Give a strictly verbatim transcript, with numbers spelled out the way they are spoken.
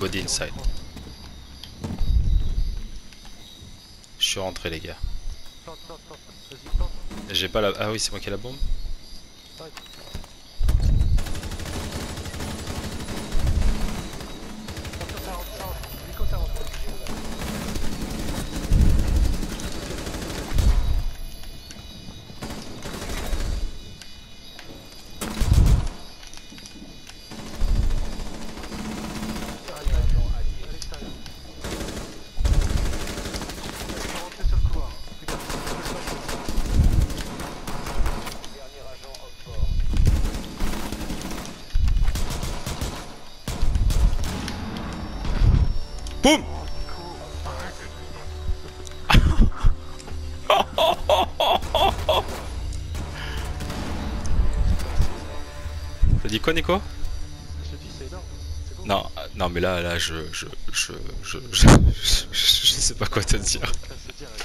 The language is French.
Body inside. Je suis rentré les gars. Tente, tente, tente. Vas-y, tente. J'ai pas la... Ah oui c'est moi qui ai la bombe. Arrête. Attention, ça rentre, ça rentre. Nico, ça rentre. À l'extérieur. Ils sont rentrés sur le couloir. Regarde, je le sens. Boum. T'as dit quoi Nico? Je te dis, c'est énorme. C'est bon. Non, non mais là, là je... Je... Je... Je... Je, je, je sais pas quoi te dire. Ça se dit,